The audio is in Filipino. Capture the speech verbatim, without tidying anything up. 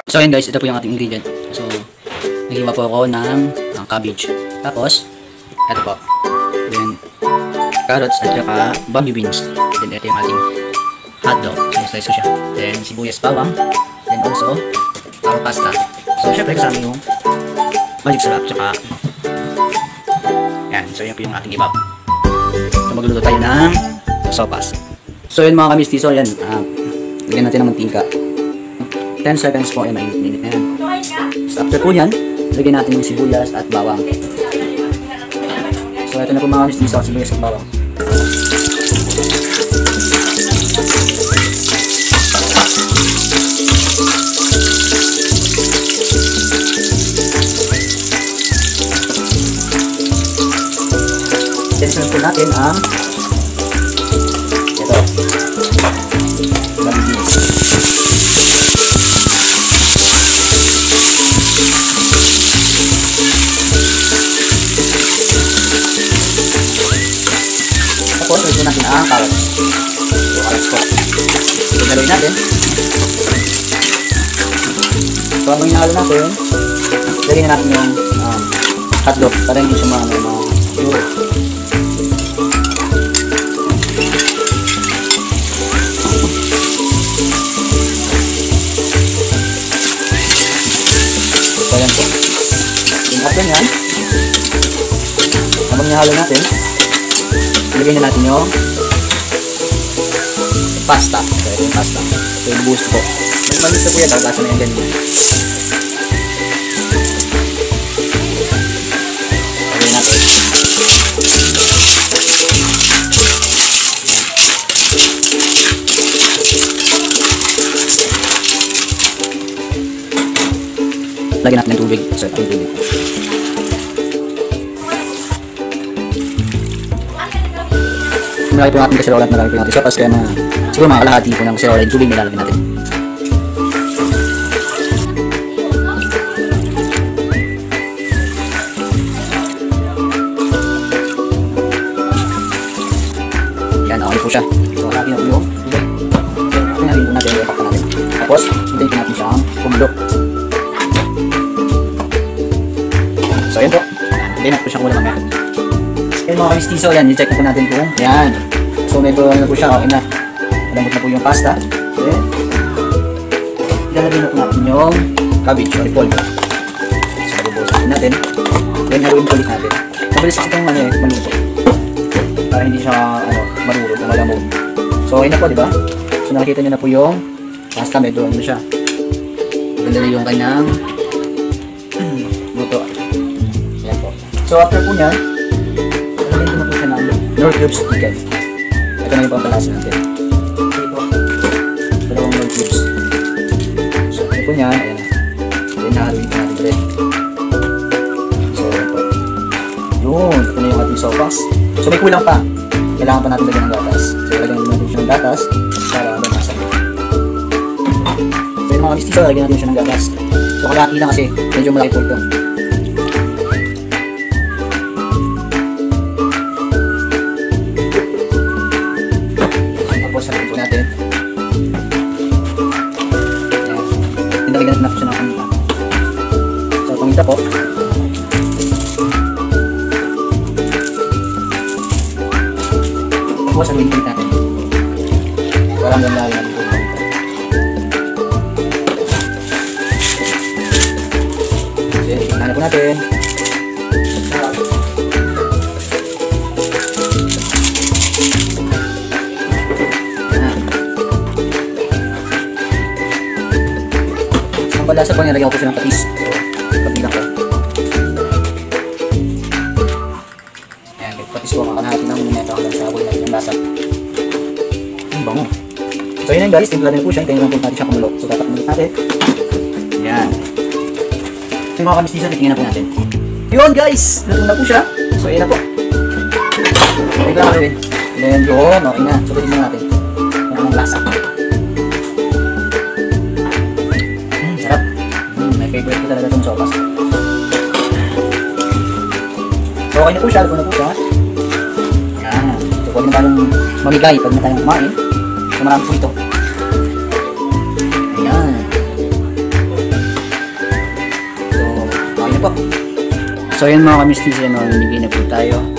So ayan guys, ito po yung ating ingredient. So, naghiwa po ako ng uh, cabbage. Tapos, ito po. Then, carrots at saka bamboo beans. Then, ito yung ating hotdog. Sinislice ko siya. Then, sibuyas bawang. Then also, our pasta. So, syempre kasama yung magic syrup. Tsaka, yan. So, yan po yung ating ibab. So, magluluto tayo ng sopas. So, yun mga kamistiso. Yan. Uh, lagyan natin ng mantika. ten seconds po, yan, mainit-mainit na yan. So, after po yan, lagyan natin yung sibuyas at bawang. So, ito na po mga kamistiso, sibuyas at bawang. Then, sunod po natin ang ito. Bamboo beans. Tapos, ito natin ang carrots. So, carrots po. So, galoyin natin. So, habang inahalo natin, lagyan na natin yung um, hotdog para hindi siya mga mga duro. So, ayan po. Yung after nyan, habang inahalo natin, ilagay na natin yung pasta. So, ito yung pasta. So, yung boost po. Mas malis na po yan. Lasa na yung ganyan. Ilagay natin. Lagyan natin ng tubig. So, ito yung tubig. Malaki po yung ating kaserola at malaki po yung ating sopas, kaya na siguro mga kalahati po ng kaserola yung tubig na ilalagay natin. Yan, okay po siya. So, kalahati na po yung tubig. So, natin po natin, ipapak natin. Tapos, hintayin po natin siyang kumulo. So, ayan po. Hintayin natin po siyang kumulo mamaya. Yan mga kamistiso, yan, i-check na po natin po. Yan. So, medyo ano po siya, okay na. Malambot na po yung pasta. Then, ilalagay na po natin yung cabbage or repolyo. So, nabubusin natin. Then, haluin po ulit natin. Mabilis kasi itong ano, maluto. Para hindi siya, ano, marurog o malamog. So, okay na po, diba? So, nakikita nyo na po yung pasta, medyo ano siya. Maganda na yung kanyang luto. Yan po. So, after po niya, ito na po siya ng Knorr cubes chicken. Ito na yung pampalasa natin. Ito. Dalawang Knorr cubes. So, ito po niya. Ayan na. Then, nahaluin po natin ulit. So, ito. Yun. Ito na yung ating sopas. So, may kulang pa. Kailangan pa natin lagyan ng gatas. So, lagyan natin siya ng gatas para banasa. So, yung mga mistiso, lagyan natin siya ng gatas. So, kalahati lang kasi medyo malaki po ito. Sabihin po natin. Tinagyan natin natin siya ng paminta. So, paminta po. Tapos, sabihin po natin. Para hanggang lahat natin po paminta. So, tingnan po natin. Palasa po, nilagyan ko po siya ng patis. So, kabilang ko. Ayan, patis po, makanahati ng minuto hanggang sa aboy natin yung lasa. Ang bango. So, yun yan guys, timpla din po siya. Tingnan lang po natin siya kumulo. So, dapat kumulo natin. Ayan. So, yung mga kamistiso, titingnan na po natin. Yun guys, nato na po siya. So, ayan na po. Tingnan lang natin. Then, yun, okay na. So, pwede na natin. Ayan ang lasa. Favorite ko talaga itong sopas. So, okay na po siya. Luto na po siya. Yan. So, pwede na tayong mamigay pag na tayong kumain. So, marami po ito. Ayan. po. So, yan mga kamistiso, yan, namimigay na po tayo.